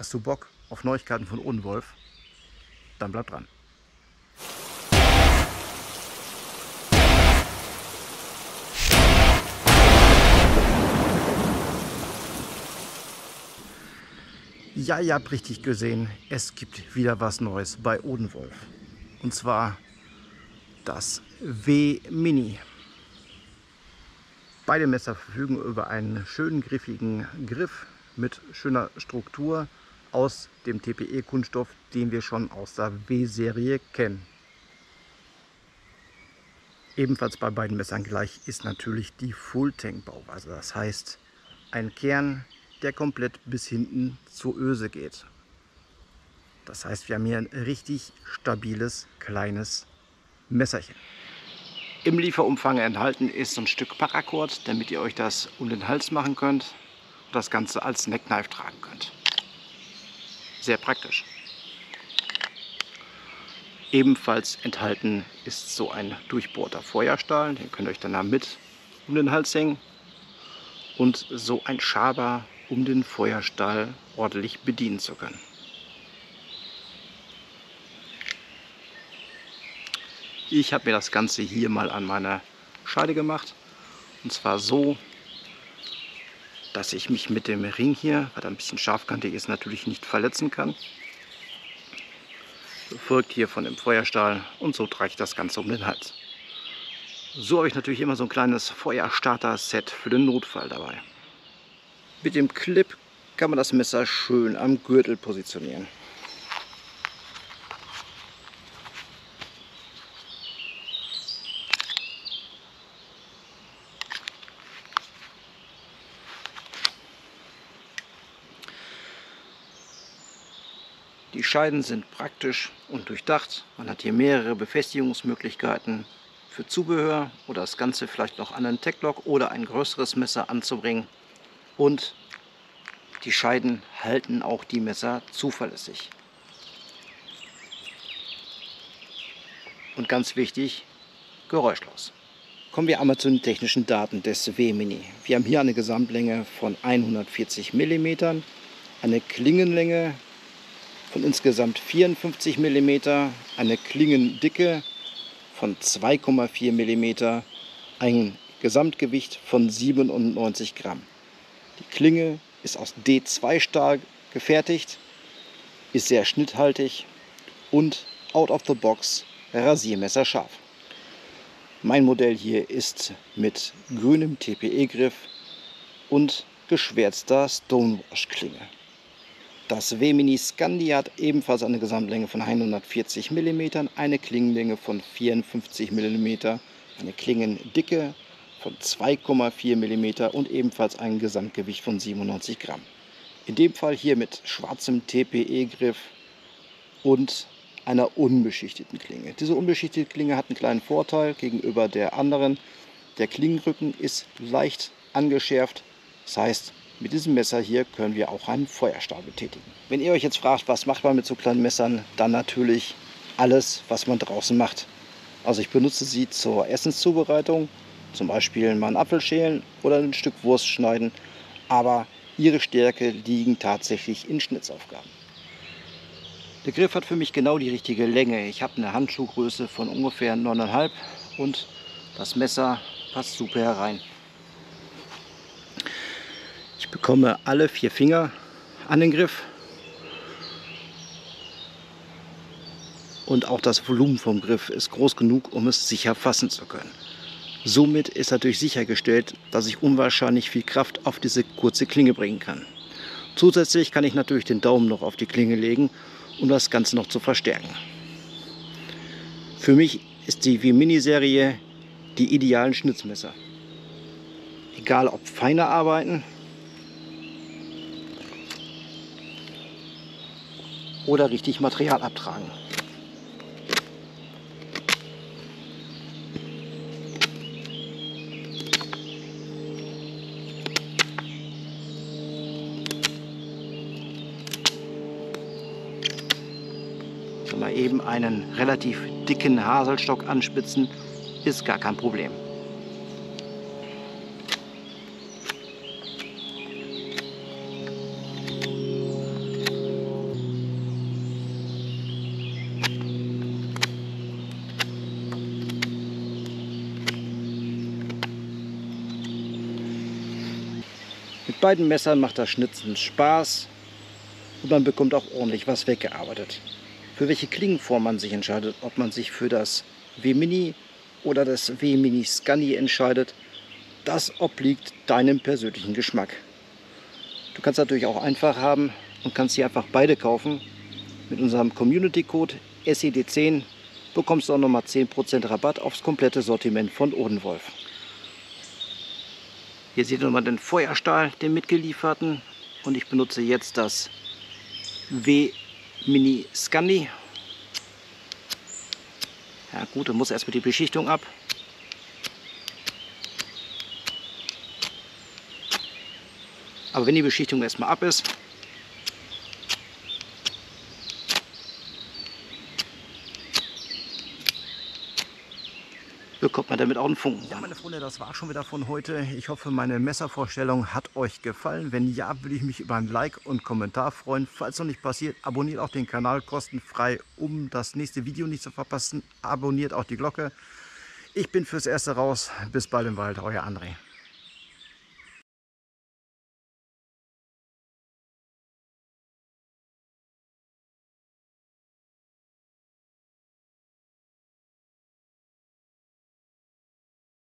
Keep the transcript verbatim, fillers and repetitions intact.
Hast du Bock auf Neuigkeiten von Odenwolf? Dann bleib dran. Ja, ihr habt richtig gesehen, es gibt wieder was Neues bei Odenwolf. Und zwar das W-Mini. Beide Messer verfügen über einen schönen griffigen Griff mit schöner Struktur aus dem T P E-Kunststoff, den wir schon aus der W-Serie kennen. Ebenfalls bei beiden Messern gleich ist natürlich die Full-Tank-Bauweise. Das heißt, ein Kern, der komplett bis hinten zur Öse geht. Das heißt, wir haben hier ein richtig stabiles, kleines Messerchen. Im Lieferumfang enthalten ist so ein Stück Paracord, damit ihr euch das um den Hals machen könnt und das Ganze als Neckknife tragen könnt. Sehr praktisch. Ebenfalls enthalten ist so ein durchbohrter Feuerstahl, den könnt ihr euch dann mit um den Hals hängen, und so ein Schaber, um den Feuerstahl ordentlich bedienen zu können. Ich habe mir das Ganze hier mal an meiner Scheide gemacht, und zwar so, dass ich mich mit dem Ring hier, weil er ein bisschen scharfkantig ist, natürlich nicht verletzen kann. Folgt hier von dem Feuerstahl, und so trage ich das Ganze um den Hals. So habe ich natürlich immer so ein kleines Feuerstarter-Set für den Notfall dabei. Mit dem Clip kann man das Messer schön am Gürtel positionieren. Die Scheiden sind praktisch und durchdacht. Man hat hier mehrere Befestigungsmöglichkeiten für Zubehör oder das Ganze vielleicht noch an einen Tech-Lock oder ein größeres Messer anzubringen. Und die Scheiden halten auch die Messer zuverlässig. Und ganz wichtig, geräuschlos. Kommen wir einmal zu den technischen Daten des W-Mini. Wir haben hier eine Gesamtlänge von hundertvierzig Millimeter, eine Klingenlänge von insgesamt vierundfünfzig Millimeter, eine Klingendicke von zwei Komma vier Millimeter, ein Gesamtgewicht von siebenundneunzig Gramm. Die Klinge ist aus D zwei Stahl gefertigt, ist sehr schnitthaltig und out of the box rasiermesserscharf. Mein Modell hier ist mit grünem T P E-Griff und geschwärzter Stonewash-Klinge. Das W-Mini Scandi hat ebenfalls eine Gesamtlänge von hundertvierzig Millimeter, eine Klingenlänge von vierundfünfzig Millimeter, eine Klingendicke von zwei Komma vier Millimeter und ebenfalls ein Gesamtgewicht von siebenundneunzig Gramm. In dem Fall hier mit schwarzem T P E-Griff und einer unbeschichteten Klinge. Diese unbeschichtete Klinge hat einen kleinen Vorteil gegenüber der anderen. Der Klingenrücken ist leicht angeschärft, das heißt, mit diesem Messer hier können wir auch einen Feuerstahl betätigen. Wenn ihr euch jetzt fragt, was macht man mit so kleinen Messern, dann natürlich alles, was man draußen macht. Also ich benutze sie zur Essenszubereitung, zum Beispiel mal einen Apfel schälen oder ein Stück Wurst schneiden, aber ihre Stärke liegen tatsächlich in Schnitzaufgaben. Der Griff hat für mich genau die richtige Länge. Ich habe eine Handschuhgröße von ungefähr neun Komma fünf und das Messer passt super herein. Ich bekomme alle vier Finger an den Griff und auch das Volumen vom Griff ist groß genug, um es sicher fassen zu können. Somit ist natürlich sichergestellt, dass ich unwahrscheinlich viel Kraft auf diese kurze Klinge bringen kann. Zusätzlich kann ich natürlich den Daumen noch auf die Klinge legen, um das Ganze noch zu verstärken. Für mich ist die W-Mini-Serie die idealen Schnitzmesser. Egal ob feine Arbeiten oder richtig Material abtragen. So mal eben einen relativ dicken Haselstock anspitzen, ist gar kein Problem. Mit beiden Messern macht das Schnitzen Spaß und man bekommt auch ordentlich was weggearbeitet. Für welche Klingenform man sich entscheidet, ob man sich für das W-Mini oder das W-Mini Scunny entscheidet, das obliegt deinem persönlichen Geschmack. Du kannst natürlich auch einfach haben und kannst hier einfach beide kaufen. Mit unserem Community-Code S E D zehn bekommst du auch nochmal zehn Prozent Rabatt aufs komplette Sortiment von Odenwolf. Hier seht ihr nochmal den Feuerstahl, den mitgelieferten. Und ich benutze jetzt das W-Mini Scunny. Ja gut, dann muss erstmal die Beschichtung ab. Aber wenn die Beschichtung erstmal ab ist, bekommt man damit auch einen Funken. Ja, meine Freunde, das war schon wieder von heute. Ich hoffe, meine Messervorstellung hat euch gefallen. Wenn ja, würde ich mich über ein Like und Kommentar freuen. Falls noch nicht passiert, abonniert auch den Kanal kostenfrei, um das nächste Video nicht zu verpassen. Abonniert auch die Glocke. Ich bin fürs Erste raus. Bis bald im Wald, euer André.